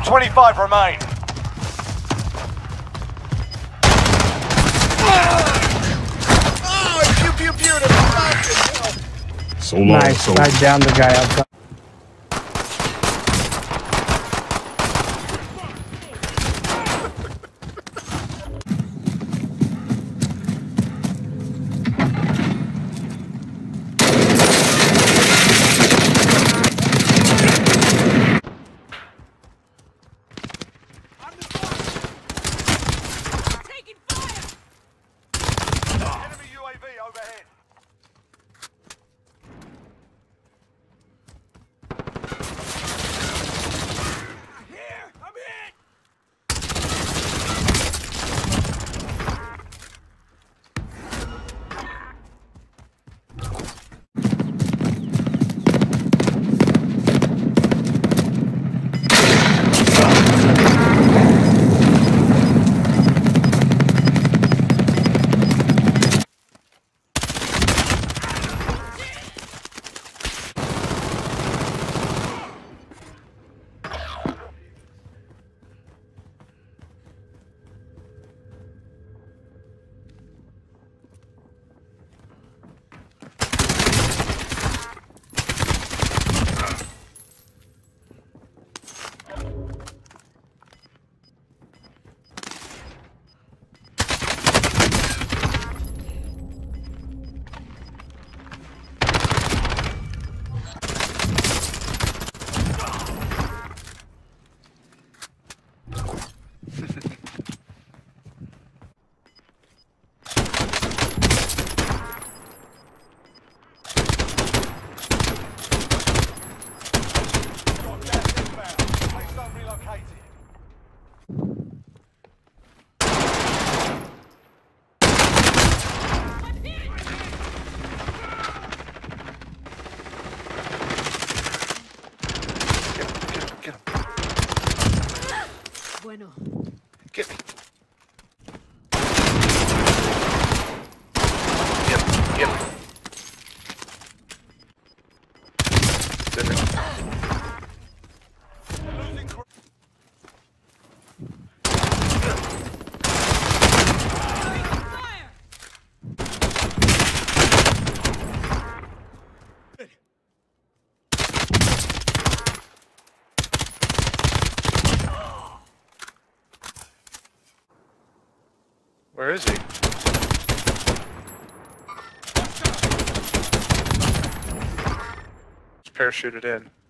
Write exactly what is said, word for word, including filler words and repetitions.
twenty-five remain. Oh, pew pew pew to fucking hell. So long, Nice. so I downed the guy outside. Enemy U A V overhead. Here, I'm hit. Got gas inbound. Safe zone relocated. Get him, get him, Bueno. get me. Get him, get him. Sit there. Losing cr- Where is he? Just parachuted in.